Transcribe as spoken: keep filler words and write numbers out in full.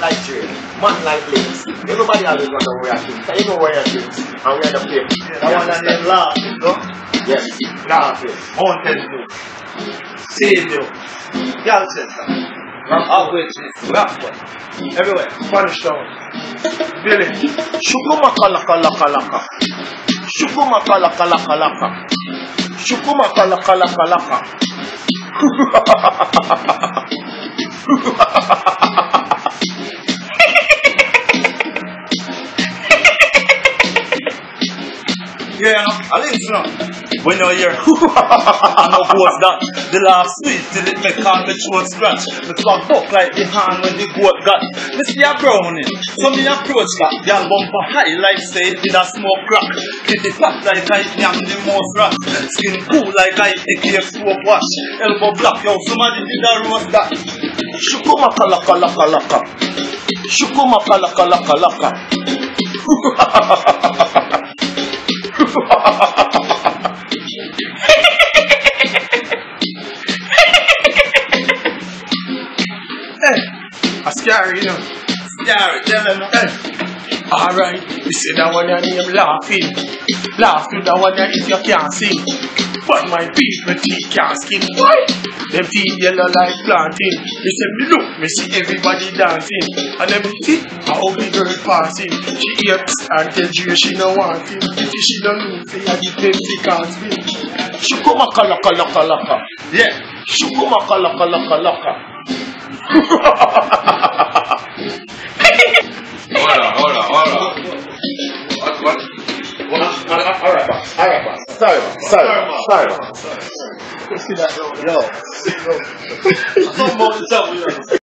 like Dre, man like Links. Everybody always wonder where I think. You know where I think. And where the play. That one that name Laughing, no? Yes, Laughing. Mountain Dew. Savior. Girl Center. Halfway to Rapper. Everywhere. Spanish Town. Village. Shukumaka laka laka laka. Shukumaka laka laka laka. Shukumaka laka laka laka. Yeah, you know, I listen now. When you're here, I know what's that. The laugh sweet till it make all my throat scratch. The swag buck like the hand when the goat got. Me see a browning, so me approach that. Y'all bumper high like say it did a smoke crack. Kitty fat like I yam the most rat. Skin cool like I take a soap wash. Elbow black, yo, somebody did a roast that. Shukumaka laka laka laka. Shukumaka laka laka laka. Hey, a scary, you know. Scary, tell them. Hey. Alright, you say that one your name Laughing. Laughing that one if you can't sing. But my people teeth can't skin. Why? Them teeth yellow like planting. You say me look, me see everybody dancing. And them teeth a ugly girl passing. She apes and tell you she no want him. If she don't know, say I give them the can't spin. Shukumaka laka laka laka. Yeah. Shukumaka laka laka laka. Hold on, hold on, hold on. What, what? What? Alright, boss. Alright, boss. Sorry, boss. Sorry, boss. Sorry, boss. See that, yo. Yo. I'm about to tell you.